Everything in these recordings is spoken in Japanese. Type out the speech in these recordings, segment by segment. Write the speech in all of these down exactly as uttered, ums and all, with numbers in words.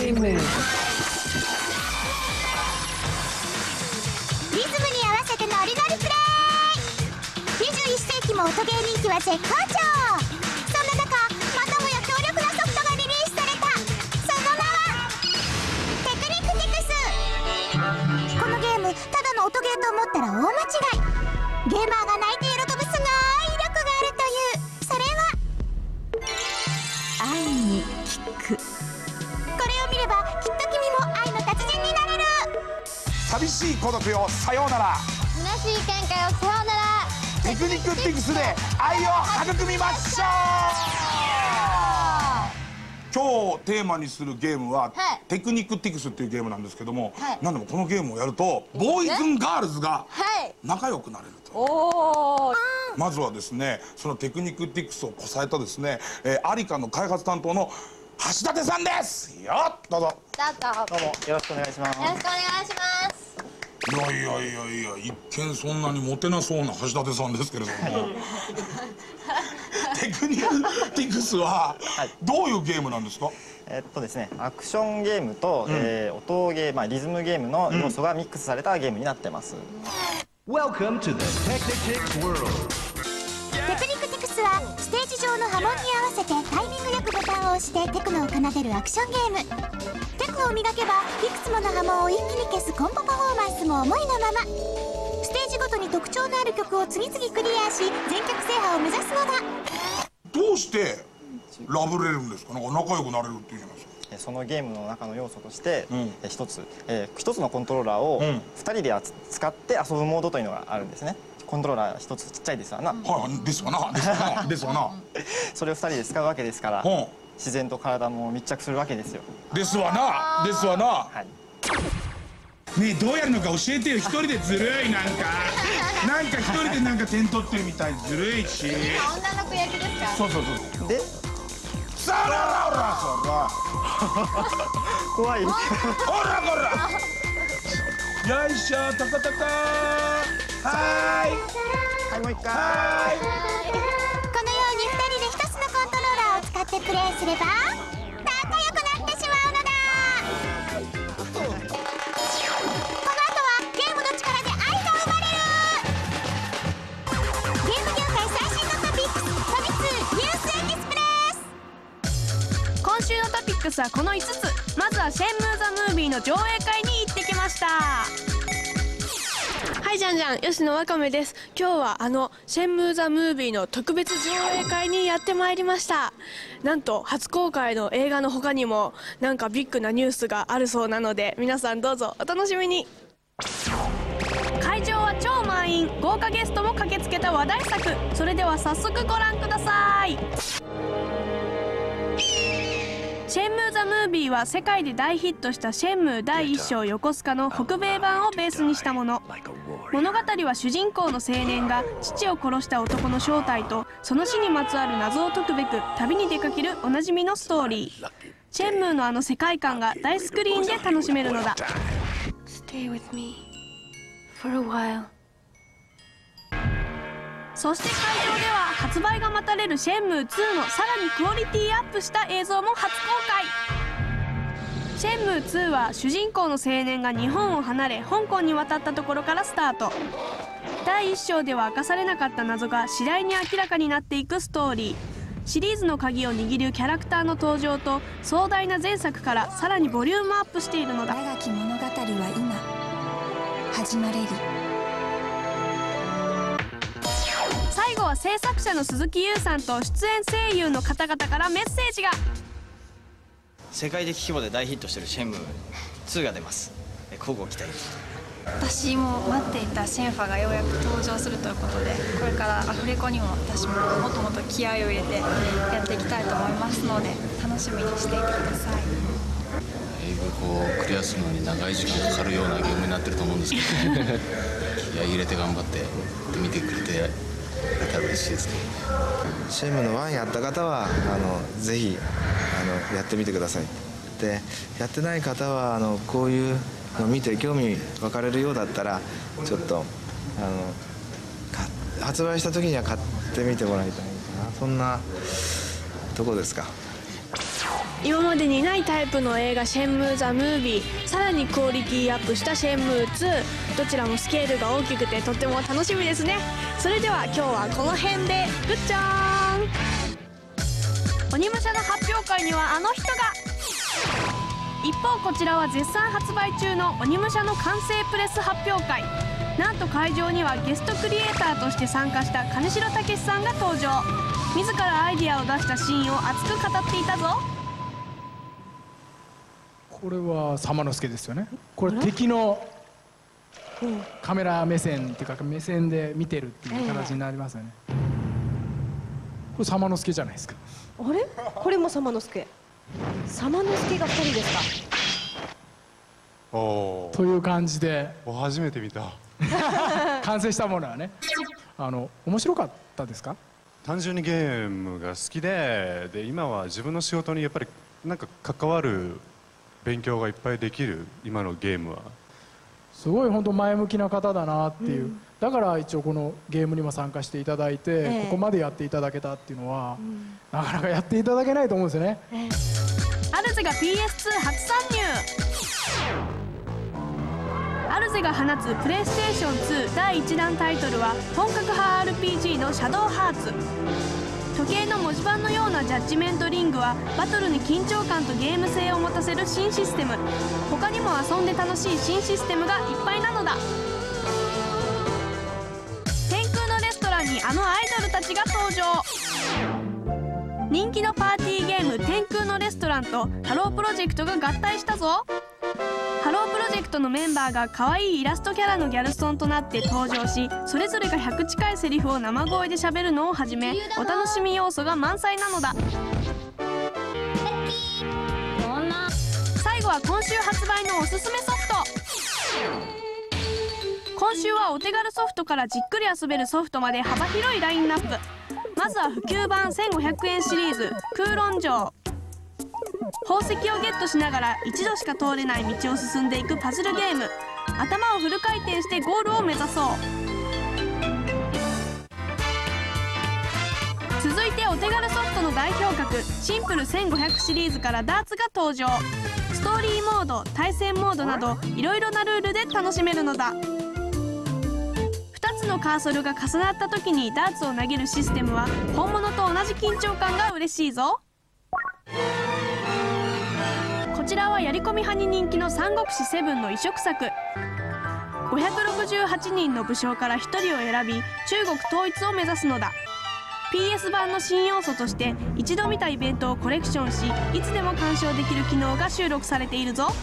ーム。リズムに合わせてノリノリプレイ。にじゅういっせいきも音ゲー人気は絶好調。そんな中、またもや強力なソフトがリリースされた。その名はテクニックティクス。このゲーム、ただの音ゲーと思ったら大間違い。ゲーマーが泣いて喜ぶすごい力があるという、それは愛に聞く。これを見ればきっと君も愛の達人になれる。 寂しい孤独よさようなら、 虚しい喧嘩よさようなら。 テクニックティクスで愛を育みましょう。今日テーマにするゲームは、はい、テクニックティクスっていうゲームなんですけども、はい、なんでもこのゲームをやるとボーイズンガールズが仲良くなれると。おー、まずはですね、そのテクニックティクスをこさえたですね、えー、アリカの開発担当の橋立さんです。よっ、どうぞ。 どうもよろしくお願いします。 よろしくお願いします。 いやいやいやいや、一見そんなにモテなそうな橋立さんですけれどもテクニックティクスはどういうゲームなんですか？ えっとですね、アクションゲームと、うん、えー、音ゲー、まあ、リズムゲームの要素がミックスされたゲームになってます。 Welcome to the Technic World。 テクニックティクスはステージ上の波紋に合わせてタイミングよくボタンを押してテクノを奏でるアクションゲーム。テクを磨けばいくつもの波紋を一気に消すコンボパフォーマンスも思いのまま。ステージごとに特徴のある曲を次々クリアし全曲制覇を目指すのだ。 どうしてラブれるんですか？なんか仲良くなれるっていうじゃないですか。 そのゲームの中の要素として一、うん、つ、えー、一つのコントローラーをふたりで使って遊ぶモードというのがあるんですね。コントローラー一つちっちゃいですわな。 はい、ですわな。ですわな。ですわな。 それをふたりで使うわけですから、うん、自然と体も密着するわけですよ。 ですわな。ですわな。はい。ねえ、どうやるのか教えてよ。一人でずるい、なんかなんか一人でなんか点取ってるみたい、ずるいし。 女の子役ですか？ そうそうそう。でそらららそら怖い。 ほらほらよいしょ、トコトコ。はーいはい、もう一回。 はーい。 このようにふたりでひとつのコントローラーを使ってプレイすれば仲良くなってしまうのだ。この後はゲームの力で愛が生まれる。ゲーム業界最新のトピックス、トピツーニュースエキスプレス。 今週のトピックスはこのいつつ。まずはシェンムー・ザ・ムービーの上映会に行ってきました。はい、じゃんじゃん、吉野わかめです。今日はあのシェンムー・ザ・ムービーの特別上映会にやってまいりました。なんと初公開の映画の他にもなんかビッグなニュースがあるそうなので、皆さんどうぞお楽しみに。会場は超満員、豪華ゲストも駆けつけた話題作。それでは早速ご覧ください。シェンムー・ザ・ムービーは世界で大ヒットしたシェンムー第一章横須賀の北米版をベースにしたもの。物語は主人公の青年が父を殺した男の正体とその死にまつわる謎を解くべく旅に出かけるおなじみのストーリー。シェンムーのあの世界観が大スクリーンで楽しめるのだ。Stay with me for a while。そして会場では発売が待たれるシェンムーツーのさらにクオリティアップした映像も初公開。シェンムーツーは主人公の青年が日本を離れ香港に渡ったところからスタート。だいいっ章では明かされなかった謎が次第に明らかになっていくストーリー。シリーズの鍵を握るキャラクターの登場と壮大な前作からさらにボリュームアップしているのだ。 長き物語は今始まれる。 最後は制作者の鈴木優さんと出演声優の方々からメッセージが。 世界的規模で大ヒットしているシェンムーツーが出ます。乞うご期待です。 私も待っていたシェンファがようやく登場するということで、これからアフレコにも私ももっともっと気合を入れてやっていきたいと思いますので、楽しみにしていてください。 だいぶこうクリアするのに長い時間かかるようなゲームになってると思うんですけど気合い入れて頑張って見てくれてくれたら嬉しいですけどね。 シェンムーのワンやった方はあのぜひあのやってみてください。でやってない方はあのこういうの見て興味分かれるようだったらちょっとあの発売した時には買ってみてもらいたいかな、そんなとこですか。 今までにないタイプの映画シェンムー・ザ・ムービー、さらにクオリティアップしたシェンムーツー、どちらもスケールが大きくてとっても楽しみですね。それでは今日はこの辺でグッチョーン。鬼武者の発表会にはあの人が。一方こちらは絶賛発売中の鬼武者の完成プレス発表会。なんと会場にはゲストクリエイターとして参加した金城武さんが登場。自らアイディアを出したシーンを熱く語っていたぞ。 これは様之助ですよね。これ敵のカメラ目線っていうか目線で見てるっていう形になりますよね。これ様之助じゃないですか。 あれこれも様之助。様之助がふたりですか。 おという感じで初めて見た完成したものはね、あの面白かったですか？ 単純にゲームが好きで、で今は自分の仕事にやっぱりなんか関わる勉強がいっぱいできる今のゲームは。 すごい本当前向きな方だなっていう、うん、だから一応このゲームにも参加していただいて、えー、ここまでやっていただけたっていうのは、うん、なかなかやっていただけないと思うんですよね。えー、 アルゼが ピーエスツー 初参入。アルゼが放つプレイステーションツーだいいちだんタイトルは本格派 アールピージー のシャドウハーツ。時計の文字盤のようなジャッジメントリングはバトルに緊張感とゲーム性を持たせる新システム。他にも遊んで楽しい新システムがいっぱいなのだ。天空のレストランにあのアイドルたちが登場。人気のパーティーゲーム天空のレストランとハロープロジェクトが合体したぞ。ハロープロジェクトのメンバーが可愛いイラストキャラのギャルソンとなって登場し、それぞれがひゃく近いセリフを生声で喋るのをはじめ、お楽しみ要素が満載なのだ。最後は今週発売のおすすめソフト。今週はお手軽ソフトからじっくり遊べるソフトまで幅広いラインナップ。まずは普及版せんごひゃくえんシリーズ空論城。宝石をゲットしながら一度しか通れない道を進んでいくパズルゲーム。頭をフル回転してゴールを目指そう。続いてお手軽ソフトの代表格シンプルせんごひゃくシリーズからダーツが登場。ストーリーモード、対戦モードなどいろいろなルールで楽しめるのだ。ふたつのカーソルが重なった時にダーツを投げるシステムは本物と同じ緊張感が嬉しいぞ。こちらはやり込み派に人気の三国志セブンの異色作。ごひゃくろくじゅうはちにんの武将からひとりを選び中国統一を目指すのだ。 ピーエス 版の新要素として一度見たイベントをコレクションしいつでも鑑賞できる機能が収録されているぞ。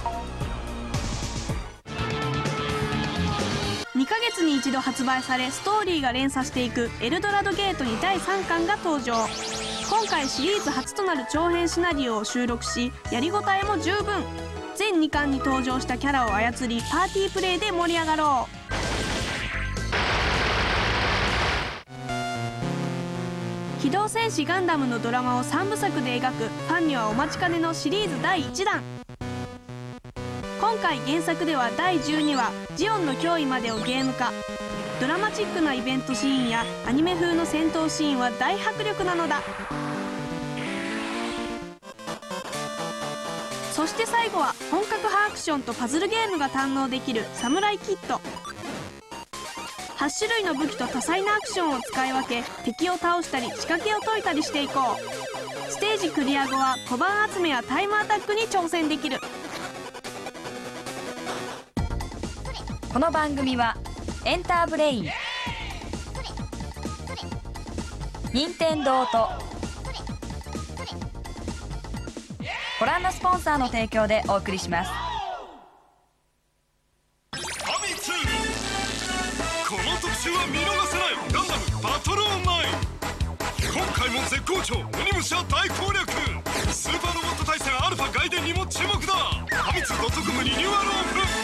にかげつに一度発売されストーリーが連鎖していくエルドラドゲートにだいさんかんが登場。今回シリーズ初となる長編シナリオを収録しやりごたえも十分。全にかんに登場したキャラを操りパーティープレイで盛り上がろう。機動戦士ガンダムのドラマをさんぶさくで描くファンにはお待ちかねのシリーズだいいちだん。今回原作ではだいじゅうにわジオンの脅威までをゲーム化。ドラマチックなイベントシーンやアニメ風の戦闘シーンは大迫力なのだ。そして最後は本格派アクションとパズルゲームが堪能できるサムライキット。はちしゅるいの武器と多彩なアクションを使い分け敵を倒したり仕掛けを解いたりしていこう。ステージクリア後は小判集めやタイムアタックに挑戦できる。 この番組はエンターブレイン、任天堂とご覧のスポンサーの提供でお送りします。 ファミ通、この特集は見逃せない。ガンダムバトルオンライン、今回も絶好調。鬼武者大攻略、スーパーロボット対戦アルファ外伝にも注目だ。ファミ通 .com リニューアルオープン。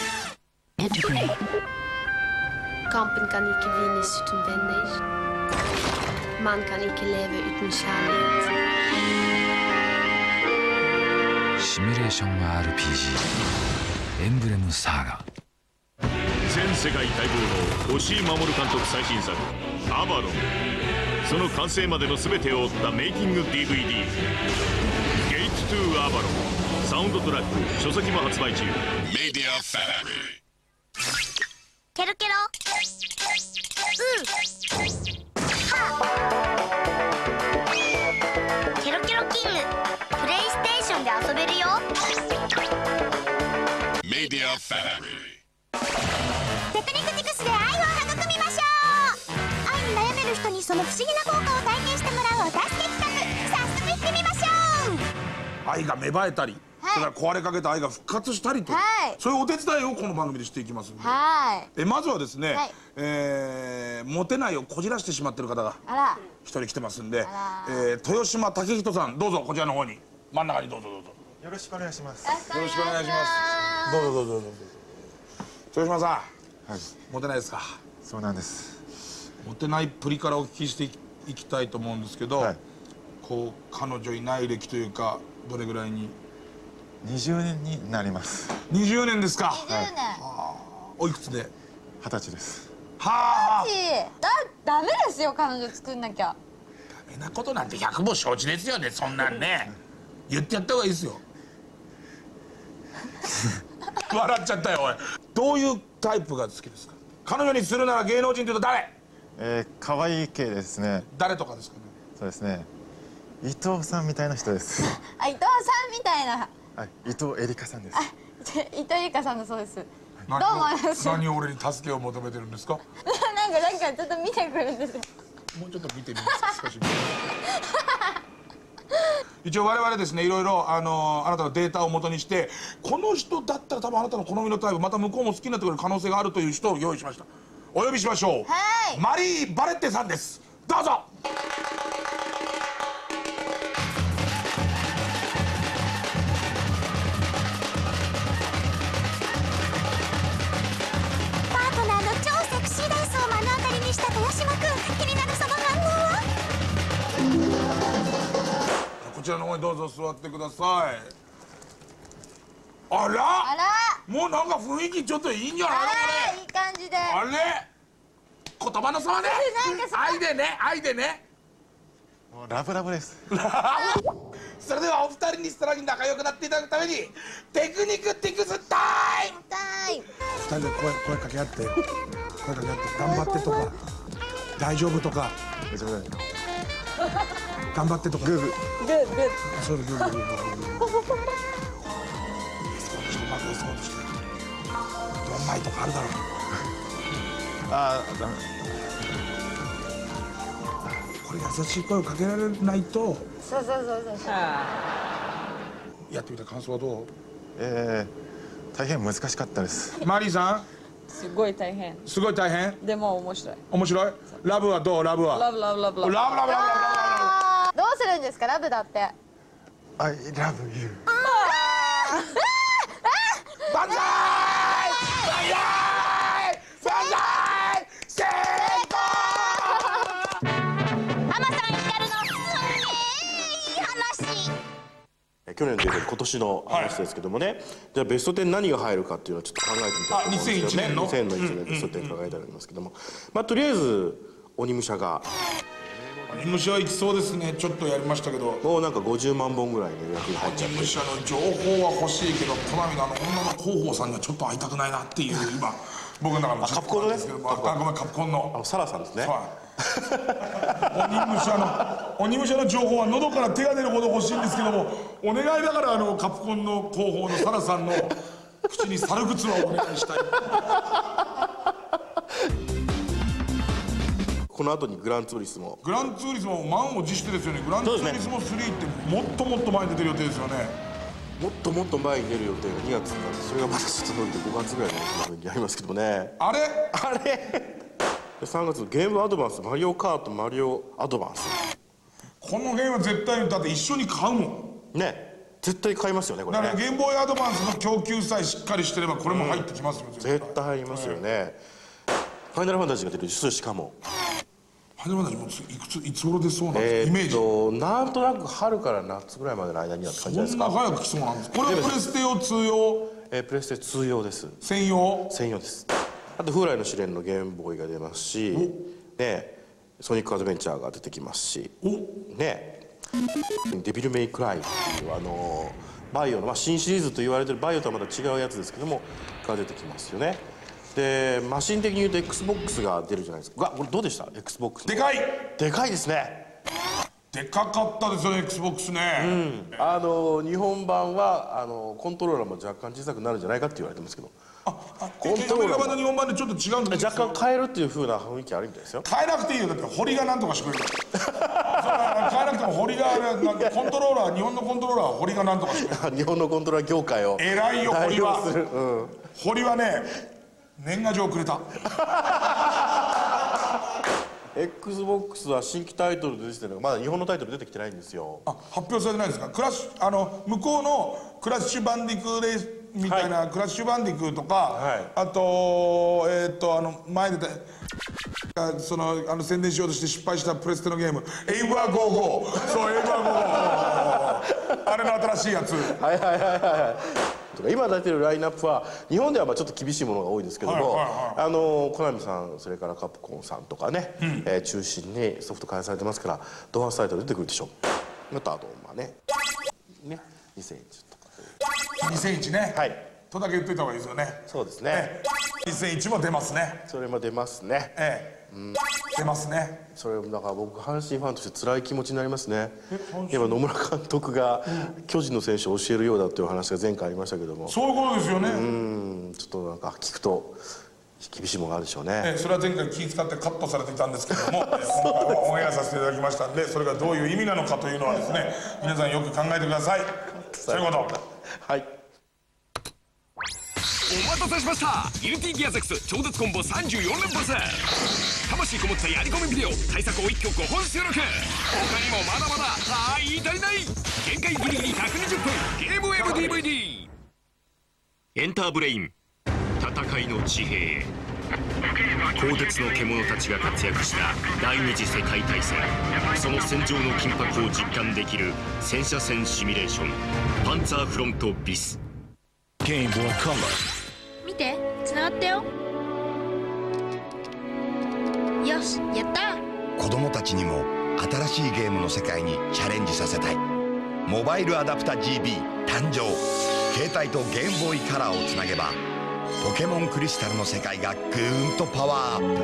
Kampen kan ikke vinnes uten venner. Man kan ikke leve uten kjærlighet. シミュレーション アールピージー エンブレムサーガ。 全世界待望の押井守監督最新作「アバロン」。その完成までの全てを追ったメイキング ディーブイディー「ゲイツトゥーアバロンサウンドトラック書籍も発売中。メディアファクトリー。 ケロケロうんはケロケロキングプレイステーションで遊べるよ。 メディアファクトリー。 テクニクティクスで愛を育みましょう。愛に悩める人にその不思議な効果を体験してもらうお助け企画、早速行ってみましょう。 愛が芽生えたり、それから壊れかけた愛が復活したりという、そういうお手伝いをこの番組でしていきますので、えまずはですね、えーモテないをこじらしてしまってる方が一人来てますんで、えー豊島武人さん、どうぞこちらの方に、真ん中にどうぞどうぞ。 よろしくお願いします。 よろしくお願いします。どうぞどうぞどうぞ。豊島さん、はい、モテないですか？ そうなんです。 モテないプリからお聞きしていきたいと思うんですけど、はい、こう彼女いない歴というかどれぐらいに？ にじゅうねんになります。 にじゅうねんですか？ にじゅうねん。 はあ、おいくつで？ 二十歳です。 はあ。 だダメですよ、彼女作んなきゃ。 ダメなことなんて百も承知ですよね、そんなんね。言ってやった方がいいですよ。笑っちゃったよおい。どういうタイプが好きですか？彼女にするなら芸能人というと誰？ えー、可愛い系ですね。 誰とかですかね？ そうですね。伊藤さんみたいな人です。 あ、伊藤さんみたいな。 はい、伊藤エリカさんです。 あ、伊藤エリカさんだそうです。どうも。 何を俺に助けを求めてるんですか？ なんかなんかちょっと見てくるんですよ。 もうちょっと見てみます少し。一応我々ですね、いろいろあのあなたのデータを元にして、この人だったら多分あなたの好みのタイプ、また向こうも好きになってくれる可能性があるという人を用意しました。お呼びしましょう。マリー・バレッテさんです。どうぞ。 パートナーの超セクシーダンスを目の当たりにした豊島君、気になるその反応は？ こちらの方にどうぞ座ってください。あら、 あら、 もうなんか雰囲気ちょっといいんじゃないのこれ。 いい感じで。 あれ、言葉の差ね。愛でね、愛でね。 もうラブラブです。 それではお二人にさらに仲良くなっていただくためにテクニクティクスタイム。 タイム。 二人で声声かけ合って声かけ合って頑張ってとか大丈夫とか大丈夫だよ。 頑張ってとかグーグー。 グーグー。 そうグーグーグーグー。まずそうとしてどんまいとかあるだろう。 ああ、ダメ。 これ優しい声をかけられないと。 そうそうそうそう。 やってみた感想はどう？ えー、大変難しかったです。 マリーさん。 すごい大変。 すごい大変。 でも面白い。 面白い。ラブはどう？ラブは。 ラブラブラブラブ。 ラブラブラブラブ。 どうするんですか、ラブだって。 I love you。 万歳！万歳！万歳！成功！ 浜さん光のすげえいい話。 去年出てる今年の話ですけどもね、はい、じゃあベストテン何が入るかっていうのをちょっと考えてみたいと思うんですけどね。 にせんいちねんのにせんのいちねんベストテン考えてありますけども、まあとりあえず鬼武者が鬼武者はいきそうですね。ちょっとやりましたけどもうなんかごじゅうまんぼんぐらいの予約が入っちゃって、 鬼武者の情報は欲しいけどコナミのあの女の広報さんにはちょっと会いたくないなっていう今僕の中のカプコンのね、 あごめんカプコンのサラさんですね。 鬼武者の鬼武者の情報は喉から手が出るほど欲しいんですけども、お願いだからあのカプコンの広報のサラさんの口に猿靴をお願いしたい。 この後にグランツーリスモグランツーリスモ満を持してですよね。グランツーリスモスリーってもっともっと前に出てる予定ですよね。 もっともっと前に出る予定がにがつになって、それがまたちょっと伸びてごがつぐらいの風にありますけどもね。 あれあれさんがつのゲームアドバンスマリオカートマリオアドバンス、 このゲームは絶対にだって一緒に買うもんね。絶対買いますよねこれね。 だからゲームボーイアドバンスの供給さえしっかりしてればこれも入ってきますよ、 うん、絶対入りますよね。ファイナルファンタジーが出るしかもファイナルファンタジーもいくついつ頃出そうなんですか、イメージ。 となんとなく春から夏ぐらいまでの間にはって感じじゃないですか。 そんな早く来そうなんです。これはプレステ用通用？ えー、プレステ通用です。 専用？ 専用です。あと風来の試練のゲームボーイが出ますしね、ソニックアドベンチャーが出てきますしね、 デビルメイクライっていうあのバイオの、まあ、新シリーズと言われてるバイオとはまた違うやつですけどもが出てきますよね。でマシン的に言うと エックスボックス が出るじゃないですか。これどうでした エックスボックス？ でかいでかいですね。 でかかったですよね エックスボックス ね、 うん、あの日本版はあのコントローラーも若干小さくなるんじゃないかって言われてますけど、 コントローラー版と日本版でちょっと違うんですよ。 若干変えるっていう風な雰囲気あるみたいですよ。 変えなくていいよ、だって堀がなんとかしてくれるから変えなくても堀がコントローラー、日本のコントローラーは堀がなんとかしてくれる。 日本のコントローラー業界を偉いよ堀は、 うん、 堀はね年賀状くれたエックスボックス は新規タイトルで出てるのがまだ日本のタイトル出てきてないんですよ。 あ、発表されてないですか。クラッシュあの向こうのクラッシュバンディクーレースみたいな、はい、クラッシュバンディクーとか、はい、あとえー、っとあの前でそのあの宣伝しようとして失敗したプレステのゲームエイバーゴーゴー、そうエイバーゴーゴーあれの新しいやつ。はいはいはいはい。今出てるラインナップは日本ではまあちょっと厳しいものが多いですけども、あのコナミさんそれからカプコンさんとかね、うん、えー、中心にソフト開発されてますからドハサイトル出てくるでしょう。またあとまあねねにせんインチとかにせんインチね、はいとだけ言っといた方がいいですよね。そうですね、にせんインチも出ますね。それも出ますね。ええ、うん、出ますね。それだから僕阪神ファンとして辛い気持ちになりますね。今野村監督が巨人の選手を教えるようだという話が前回ありましたけども、そういうことですよね。うんちょっとなんか聞くと厳しいものがあるでしょうね。ええ、それは前回気遣ってカットされていたんですけども今回はオンエアさせていただきましたんで、それがどういう意味なのかというのはですね皆さんよく考えてください。そういうこと。はい。 お待たせしました。ギルティギアゼックス超絶コンボさんじゅうよん連発、魂こもったやり込みビデオ対策を一挙ごほん収録。他にもまだまだあー言い足りない。限界ギリギリひゃくにじゅっぷんゲームウェブ ディーブイディー。 エンターブレイン戦いの地平へ。鋼鉄の獣たちが活躍した第二次世界大戦、その戦場の緊迫を実感できる戦車戦シミュレーションパンツァーフロントビス。ゲームボーイカラー見て、つながったよ。よし、やった。 子供たちにも新しいゲームの世界にチャレンジさせたい。モバイルアダプタ ジービー 誕生。携帯とゲームボーイカラーをつなげばポケモンクリスタルの世界がぐーんとパワーアッ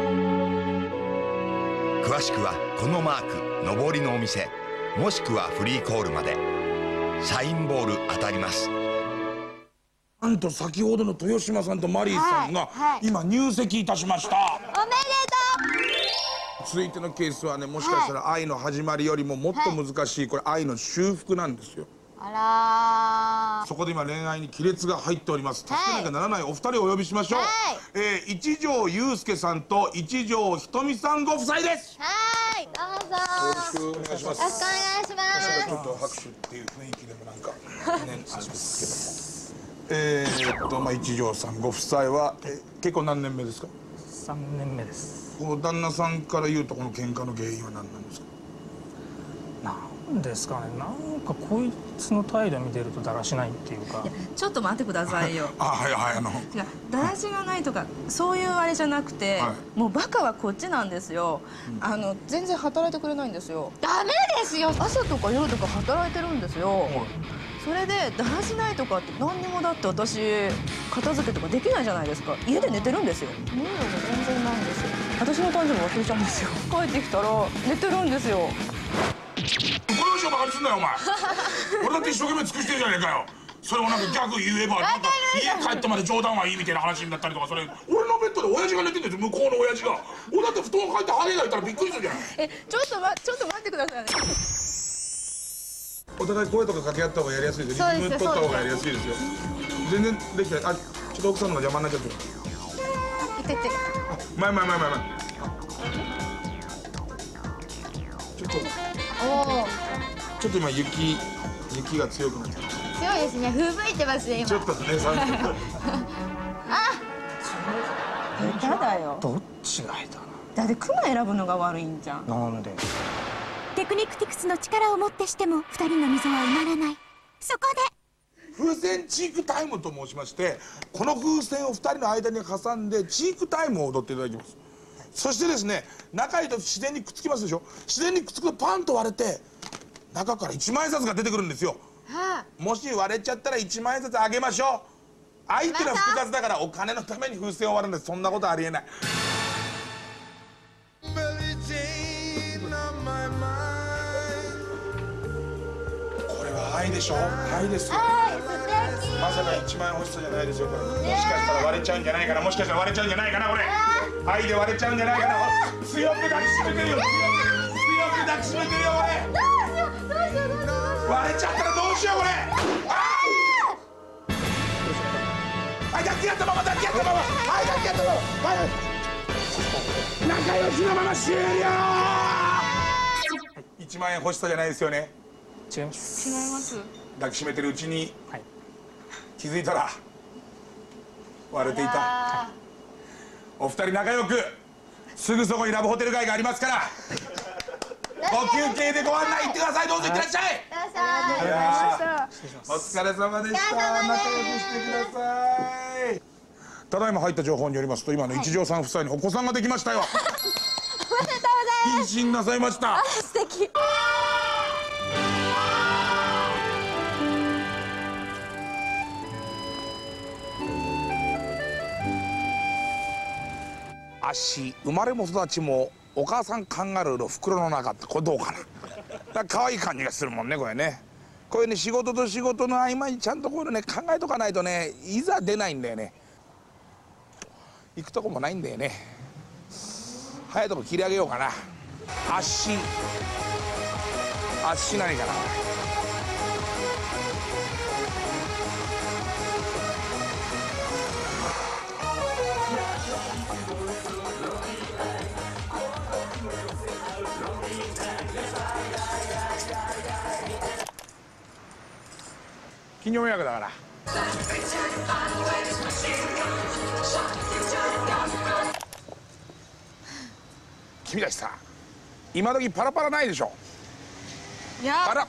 プ。詳しくはこのマーク上りのお店もしくはフリーコールまで。サインボール当たります。 なんと先ほどの豊島さんとマリーさんが今入籍いたしました。おめでとう。続いてのケースはね、もしかしたら愛の始まりよりももっと難しい、これ愛の修復なんですよ。あら、そこで今恋愛に亀裂が入っております。助けなきゃならないお二人をお呼びしましょう。えー、一条祐介さんと一条ひとみさんご夫妻です。はい、どうぞよろしくお願いします。よろしくお願いします。ちょっと拍手っていう雰囲気でもなんかね、あれですけど。えーっとまあ一条さんご夫妻はえ結構何年目ですか？さんねんめです。この旦那さんから言うとこの喧嘩の原因は何なんですか？ なんですかね、なんかこいつの態度見てるとだらしないっていうか。 ちょっと待ってくださいよ。 あ、はいはいあの。 違う、だらしがないとかそういうあれじゃなくて、はい、もうバカはこっちなんですよ。うん、あの全然働いてくれないんですよ。ダメですよ。朝とか夜とか働いてるんですよ。はい、それでだらしないとかって何にもだって私片付けとかできないじゃないですか。家で寝てるんですよ。寝るのも全然なんですよ。私の誕生日忘れちゃうんですよ。帰ってきたら寝てるんですよ。 この人バカにすんなよお前。俺だって一生懸命尽くしてるじゃねえかよ。それをなんか逆言えばなんか家帰ってまで冗談はいいみたいな話になったりとか、それ俺のベッドで親父が寝てるんですよ、向こうの親父が。俺だって布団をかいてハゲがいたらびっくりするじゃない。 え、ちょっとまちょっと待ってくださいね。 お互い声とか掛け合った方がやりやすいですよ。リズム取った方がやりやすいですよ。全然できてない。あ、ちょっと奥さんのが邪魔になっちゃってる。いてて。前前前前前。ちょっと。おお。ちょっと今雪雪が強くなってる。 強いですね。吹雪いてますね今。 ちょっとね、さんじゅっぷん。 あ。下手だよ。 どっちが下手なの？ だってクマ選ぶのが悪いんじゃん。 なんで？ テクニクティクスの力をもってしてもふたりの溝は埋まらない。そこで風船チークタイムと申しまして、この風船をふたりの間に挟んでチークタイムを踊っていただきます。そしてですね、仲いいと自然にくっつきますでしょ。自然にくっつくとパンと割れて中からいちまんえん札が出てくるんですよ。もし割れちゃったらいちまんえん札あげましょう。相手が複雑だからお金のために風船を割るんです。そんなことありえない。これは愛でしょ。愛ですよ。まさかいちまんえん欲しさじゃないですよ。これもしかしたら割れちゃうんじゃないかな。もしかしたら割れちゃうんじゃないかな。これ愛で割れちゃうんじゃないかな。強く抱きしめてるよ。強く抱きしめてるよ。これ割れちゃったらどうしよう。これはい、抱き合ったまま、抱き合ったまま、はい、抱き合ったまま、はい、仲良しのまま終了。いちまんえん欲しさじゃないですよね。 違います。 違います。 抱きしめてるうちに、はい、気づいたら割れていた。お二人仲良く、すぐそこにラブホテル街がありますから、ご休憩でご案内行ってください。どうぞ行ってらっしゃい。お疲れ様でした。仲良くしてください。ただいま入った情報によりますと、今の一条さん夫妻にお子さんができましたよ。 おめでとうございます。 妊娠なさいました。 素敵。 足生まれも育ちもお母さんカンガルーの袋の中って、これどうかな。だから可愛い感じがするもんね、これね。こういうね、仕事と仕事の合間にちゃんとこういうのね、考えとかないとね、いざ出ないんだよね。行くとこもないんだよね。早いとこ切り上げようかな。足足何かな。金曜予約だから。君たちさ、今時パラパラないでしょ。 いやパラ流行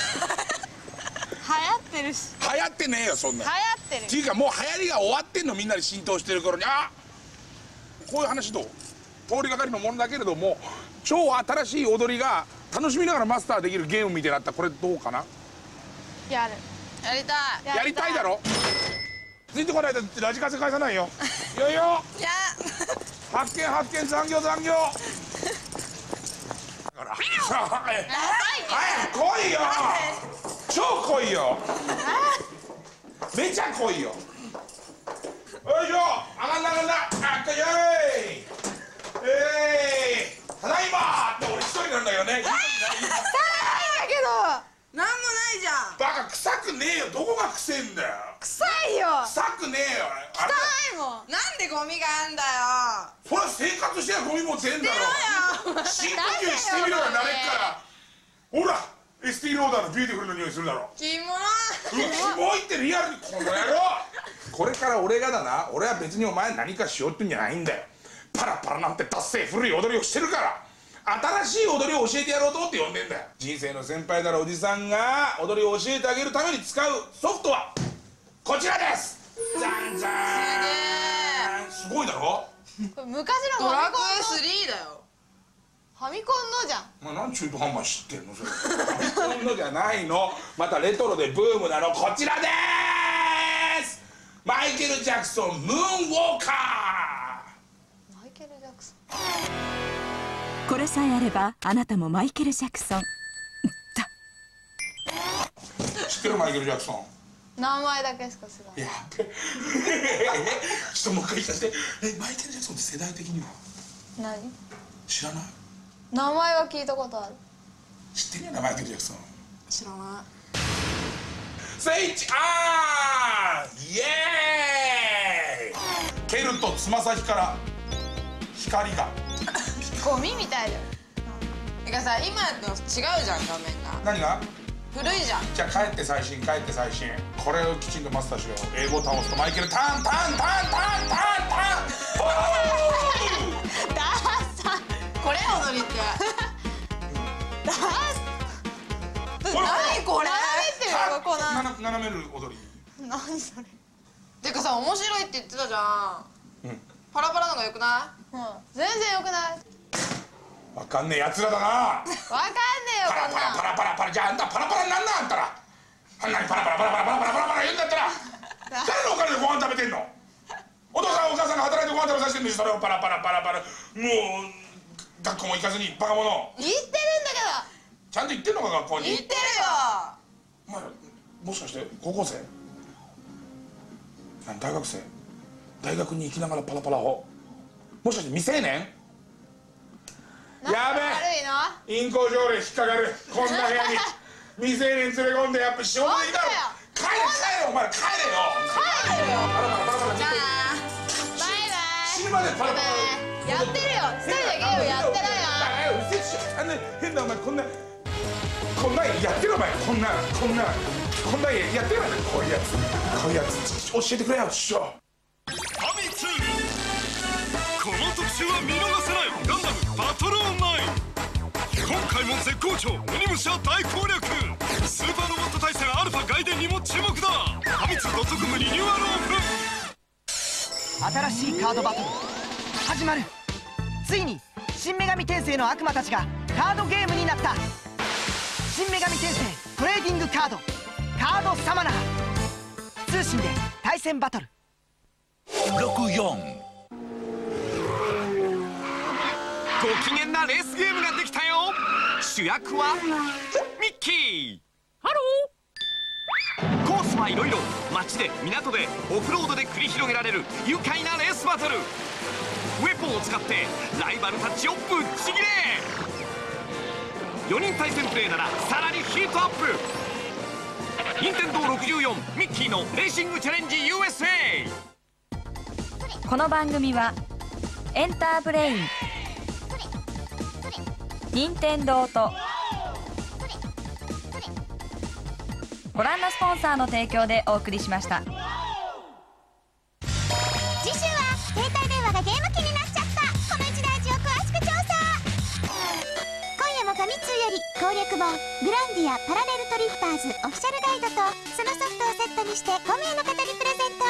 ってるし。 流行ってねえよ、そんな。 流行ってる。 っていうか、もう流行りが終わってんの。みんなに浸透してる頃に。あ、こういう話どう？通りがかりのものだけれども、超新しい踊りが楽しみながらマスターできるゲームみたいになった。これどうかな。 やる。やりたい。 やりたいだろ。ついてこないとラジカセ返さないよ。よいよ。 いや。 発見発見、残業残業。だから。早く来いよ。超来いよ。めちゃ来いよ。よいしょ。上がんな上がんな。あっとよい。えい。ただいまって俺一人なんだよね。 汚いんだけど。なんもないじゃん。 バカ、臭くねえよ。どこが臭いんだよ。 臭いよ。 臭くねえよ。 汚いもん。なんでゴミがあんだよ。 そりゃ生活してゴミも出んだろ。深呼吸してみろよ、慣れっから。ほら、エスティーローダーのビューティフルな匂いするだろ。 キモい。キモいってリアルにこの野郎。これから俺がだな、俺は別にお前何かしようってんじゃないんだよ。パラパラなんて達成古い踊りをしてるから。新しい踊りを教えてやろうと思って呼んでんだよ。人生の先輩だろおじさんが踊りを教えてあげるために使うソフトはこちらです。じゃんじゃーん。すごいだろ。 これ昔のドラクエスリーだよ。ファミコンのじゃん。 まあ、なん中途半端知ってんのそれ。ファミコンのじゃないの。またレトロでブームなの。こちらでーす。マイケル・ジャクソンムーンウォーカー。 マイケル・ジャクソン。 これさえあればあなたもマイケル・ジャクソン。 知ってるマイケル・ジャクソン。 名前だけしか知らない。 やっべ。ちょっともう一回聞かせて。え、マイケル・ジャクソンって世代的には何？ 知らない？ 名前は聞いたことある。 知ってるよな、マイケル・ジャクソン。 知らない。 スイッチオン！イエーイ！蹴るとつま先から光が。 ゴミみたいだよ。てかさ、今の違うじゃん、画面が。 何が？ 古いじゃん。 じゃあ帰って最新、帰って最新。これをきちんとマスターしよう。英語を倒すとマイケルタンタンタンタンタンタン。 ダーサ。これ踊りって。ダーサ。何これ？斜めってるよ、この。 斜める踊り。 何それ。てかさ、面白いって言ってたじゃん。うん。パラパラのが良くない？うん。全然良くない。 わかんねえやつらだな。 わかんねえよパラパラパラパラパラ。じゃああんたパラパラになんなあんたら。あんなにパラパラパラパラパラパラパラパラ言うんだったら誰のお金でご飯食べてんの？お父さんお母さんが働いてご飯食べさせてんのにそれをパラパラパラパラ。もう学校も行かずにバカ者。 言ってるんだけど。 ちゃんと行ってんのか学校に。 言ってるよ。 お前もしかして高校生？何大学生？大学に行きながらパラパラを。もしかして未成年？やべえ、陰行条例引っかかる。こんな部屋に未成年連れ込んでやっぱ仕事できたら帰れ帰れお前ら帰れよ。帰れよ。 じゃあバイバイ。 死ぬまでパラパラやってるよ。一人でゲームやってないよ。 うるせえしあんな変なお前こんなこんなんやってるお前こんなこんなこんなんやってるお前こういうやつこういうやつ教えてくれよ師匠。 ファミ通この特集は見逃せないガンダムバトルオンライン。今回も絶好調鬼武者大攻略。スーパーロボット対戦アルファ外伝にも注目だ。ファミ通 .com リニューアルオープン。 新しいカードバトル始まる。ついに新女神転生の悪魔たちがカードゲームになった。新女神転生トレーディングカードカードサマナー通信で対戦バトル。 ろくよんご機嫌なレースゲームができたよ。主役はミッキー。ハロー。コースはいろいろ。街で港でオフロードで繰り広げられる愉快なレースバトル。ウェポンを使ってライバルたちをぶっちぎれ。よにん対戦プレイならさらにヒートアップ。任天堂ろくじゅうよんミッキーのレーシングチャレンジ ユーエスエー。 この番組はエンターブレイン、任天堂とご覧のスポンサーの提供でお送りしました。 次週は携帯電話がゲーム機になっちゃったこの一大事を詳しく調査。今夜もファミ通より攻略本グランディアパラレルトリッパーズオフィシャルガイドとそのソフトをセットにしてご名の方にプレゼント。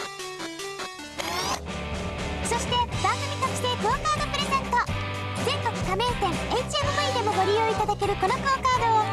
そして番組特製クオカードプレゼント。全国加盟店 エイチエムブイ でもご利用いただけるこのクオカードを